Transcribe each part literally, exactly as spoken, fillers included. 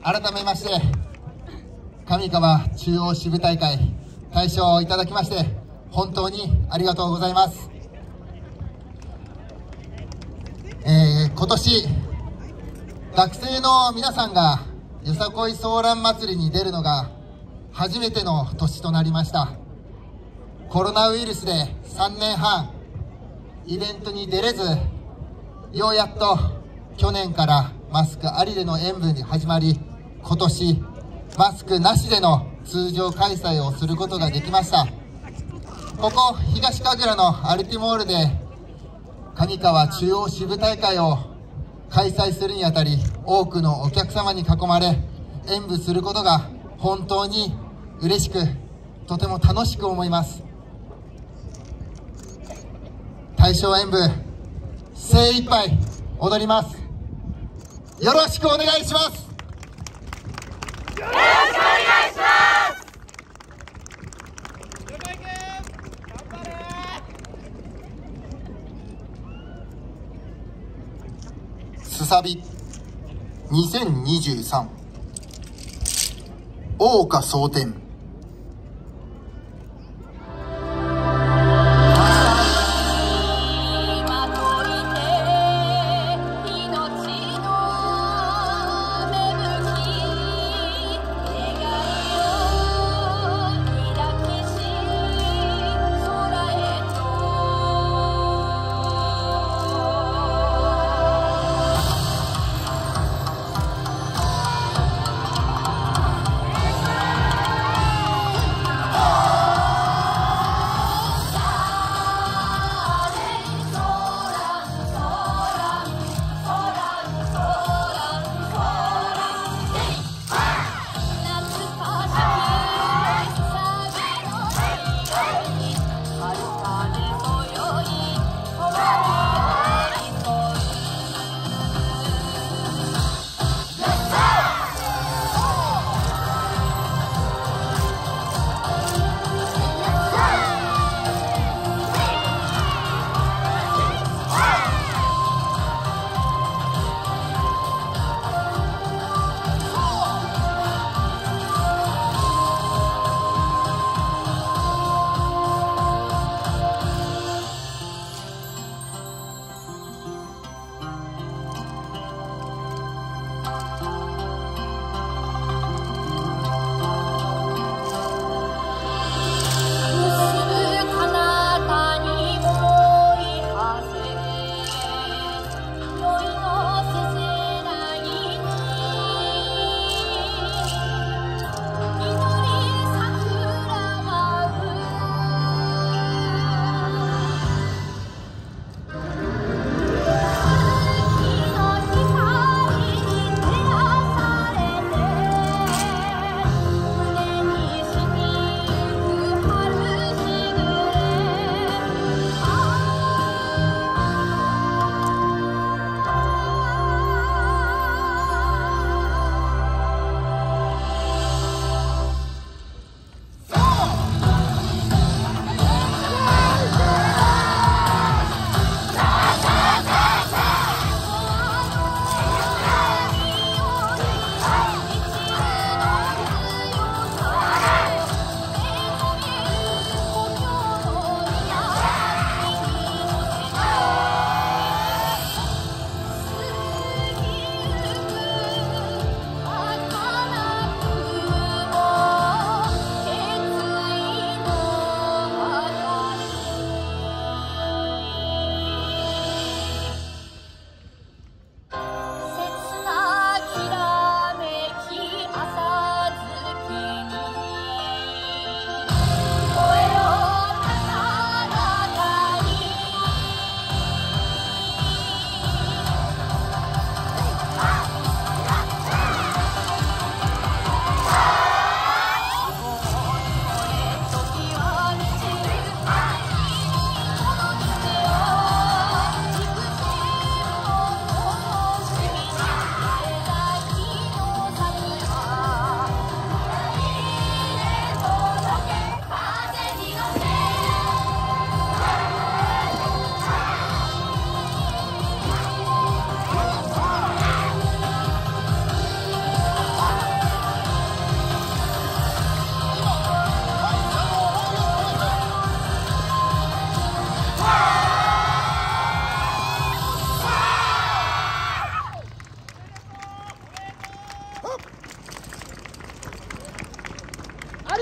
改めまして上川中央支部大会大賞をいただきまして本当にありがとうございます。えー、今年学生の皆さんがよさこいソーラン祭りに出るのが初めての年となりました。コロナウイルスでさんねんはんイベントに出れず、ようやっと去年からマスクありでの演舞に始まり、今年マスクなしでの通常開催をすることができました。ここ東神楽のアルティモールで上川中央支部大会を開催するにあたり、多くのお客様に囲まれ演舞することが本当に嬉しく、とても楽しく思います。大賞演舞精一杯踊ります。よろしくお願いします。よろしくお願いします。すさびにせんにじゅうさん大岡蒼天。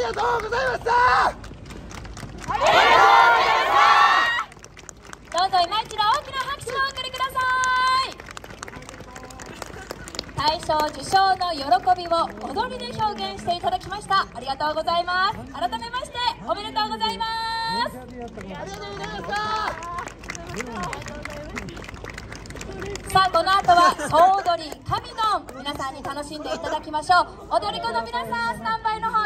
がとうございました。 ありがとうございました。どうぞ今一度大きな拍手をお送りください。大賞受賞の喜びを踊りで表現していただきました。ありがとうございます。改めましておめでとうございます。ありがとうございました。さあこの後は総踊り神の皆さんに楽しんでいただきましょう。踊り子の皆さんスタンバイの方